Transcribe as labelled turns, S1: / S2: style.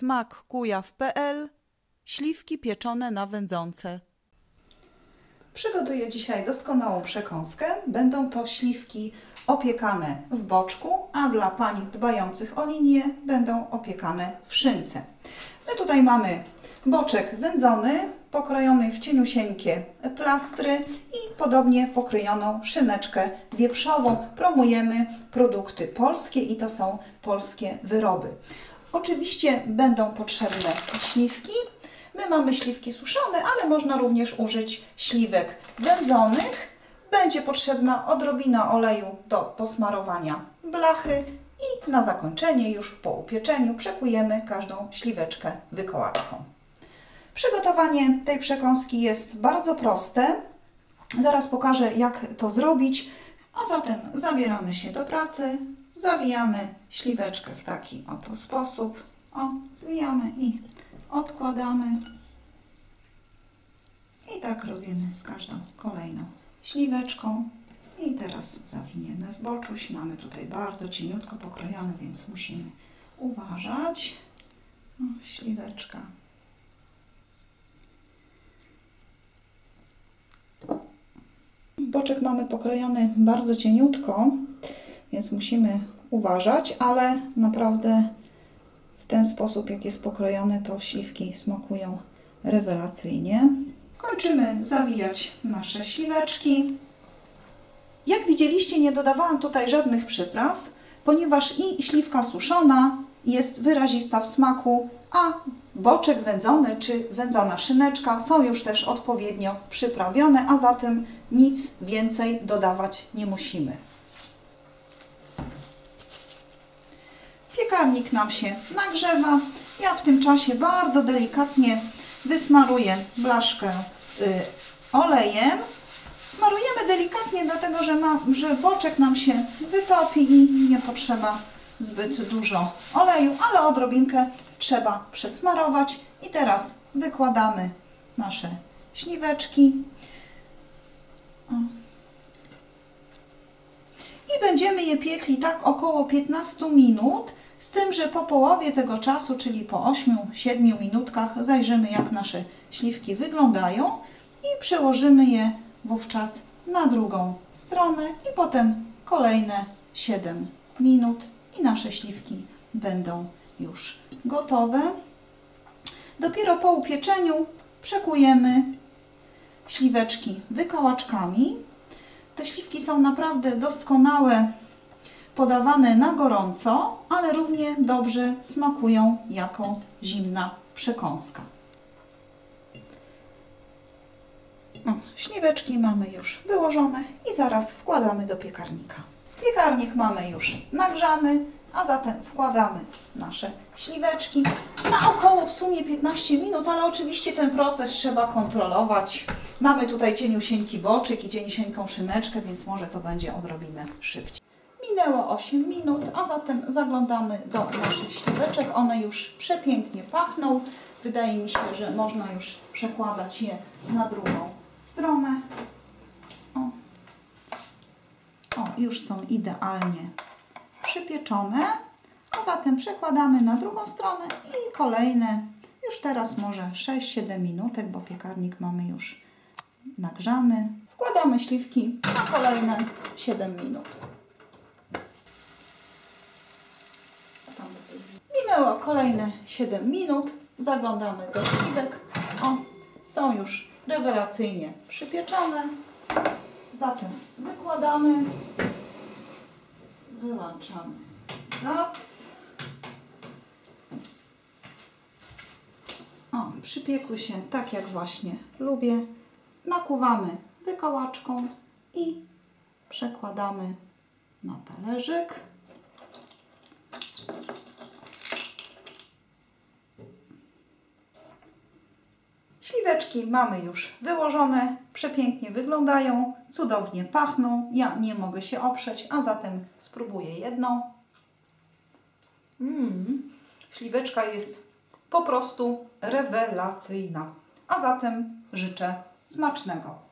S1: smakkujaw.pl. Śliwki pieczone na wędzonce. Przygotuję dzisiaj doskonałą przekąskę. Będą to śliwki opiekane w boczku, a dla pań dbających o linię będą opiekane w szynce. My tutaj mamy boczek wędzony, pokrojony w cieniusieńkie plastry i podobnie pokrojoną szyneczkę wieprzową. Promujemy produkty polskie i to są polskie wyroby. Oczywiście będą potrzebne śliwki. My mamy śliwki suszone, ale można również użyć śliwek wędzonych. Będzie potrzebna odrobina oleju do posmarowania blachy i na zakończenie, już po upieczeniu, przekujemy każdą śliweczkę wykołaczką. Przygotowanie tej przekąski jest bardzo proste. Zaraz pokażę, jak to zrobić. A zatem zabieramy się do pracy. Zawijamy śliweczkę w taki oto sposób. Zwijamy i odkładamy. I tak robimy z każdą kolejną śliweczką. I teraz zawiniemy w boczuś. Mamy tutaj bardzo cieniutko pokrojone, więc musimy uważać. Śliweczka. Boczek mamy pokrojony bardzo cieniutko, więc musimy uważać, ale naprawdę w ten sposób, jak jest pokrojony, to śliwki smakują rewelacyjnie. Kończymy zawijać nasze śliweczki. Jak widzieliście, nie dodawałam tutaj żadnych przypraw, ponieważ i śliwka suszona jest wyrazista w smaku, a boczek wędzony czy wędzona szyneczka są już też odpowiednio przyprawione, a zatem nic więcej dodawać nie musimy. Piekarnik nam się nagrzewa. Ja w tym czasie bardzo delikatnie wysmaruję blaszkę olejem. Smarujemy delikatnie, dlatego że boczek nam się wytopi i nie potrzeba zbyt dużo oleju, ale odrobinkę trzeba przesmarować. I teraz wykładamy nasze śliweczki. I będziemy je piekli tak około 15 minut, z tym, że po połowie tego czasu, czyli po 8-7 minutkach, zajrzymy, jak nasze śliwki wyglądają i przełożymy je wówczas na drugą stronę i potem kolejne 7 minut i nasze śliwki będą już gotowe. Dopiero po upieczeniu przekujemy śliweczki wykałaczkami. Te śliwki są naprawdę doskonałe, podawane na gorąco, ale równie dobrze smakują jako zimna przekąska. Śliweczki mamy już wyłożone i zaraz wkładamy do piekarnika. Piekarnik mamy już nagrzany, a zatem wkładamy nasze śliweczki na około w sumie 15 minut, ale oczywiście ten proces trzeba kontrolować. Mamy tutaj cieniusieńki boczek i cieniusieńką szyneczkę, więc może to będzie odrobinę szybciej. Minęło 8 minut, a zatem zaglądamy do naszych śliweczek. One już przepięknie pachną. Wydaje mi się, że można już przekładać je na drugą stronę. Już są idealnie przypieczone. A zatem przekładamy na drugą stronę i kolejne, już teraz może 6-7 minutek, bo piekarnik mamy już nagrzany. Wkładamy śliwki na kolejne 7 minut. Minęło kolejne 7 minut. Zaglądamy do śliwek. Są już rewelacyjnie przypieczone. Zatem wykładamy, wyłączamy gaz. Przypiekły się tak, jak właśnie lubię. Nakłuwamy wykałaczką i przekładamy na talerzyk. Śliweczki mamy już wyłożone, przepięknie wyglądają, cudownie pachną. Ja nie mogę się oprzeć, a zatem spróbuję jedną. Śliweczka jest po prostu rewelacyjna. A zatem życzę smacznego.